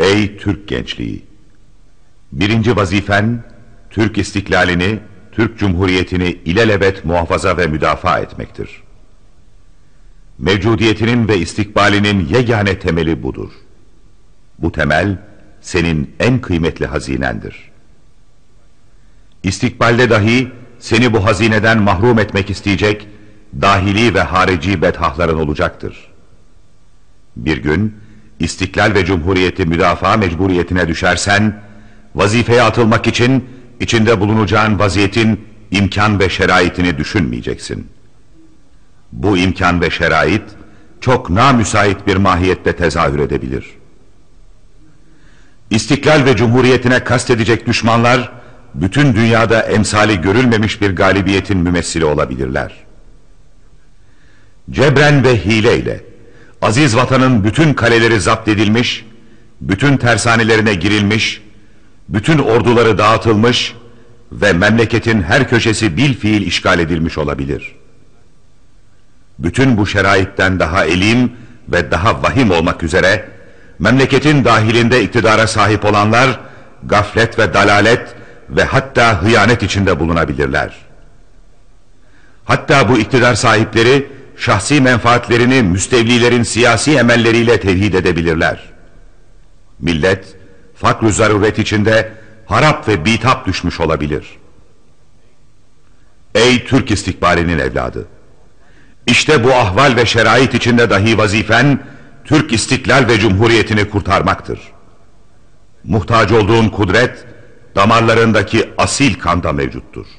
Ey Türk gençliği! Birinci vazifen, Türk istiklalini, Türk Cumhuriyeti'ni ilelebet muhafaza ve müdafaa etmektir. Mevcudiyetinin ve istikbalinin yegane temeli budur. Bu temel, senin en kıymetli hazinendir. İstikbalde dahi seni bu hazineden mahrum etmek isteyecek dahili ve harici bedhahların olacaktır. Bir gün istiklal ve cumhuriyeti müdafaa mecburiyetine düşersen, vazifeye atılmak için içinde bulunacağın vaziyetin imkan ve şeraitini düşünmeyeceksin. Bu imkan ve şerait çok namüsait bir mahiyette tezahür edebilir. İstiklal ve cumhuriyetine kastedecek düşmanlar, bütün dünyada emsali görülmemiş bir galibiyetin mümessili olabilirler. Cebren ve hileyle aziz vatanın bütün kaleleri zapt edilmiş, bütün tersanelerine girilmiş, bütün orduları dağıtılmış ve memleketin her köşesi bilfiil işgal edilmiş olabilir. Bütün bu şeraitten daha elim ve daha vahim olmak üzere, memleketin dahilinde iktidara sahip olanlar, gaflet ve dalalet ve hatta hıyanet içinde bulunabilirler. Hatta bu iktidar sahipleri, şahsi menfaatlerini müstevlilerin siyasi emelleriyle tevhid edebilirler. Millet, fakr-ı zaruret içinde harap ve bitap düşmüş olabilir. Ey Türk istikbalinin evladı! İşte bu ahval ve şerait içinde dahi vazifen, Türk istiklal ve cumhuriyetini kurtarmaktır. Muhtaç olduğun kudret, damarlarındaki asil kanda mevcuttur.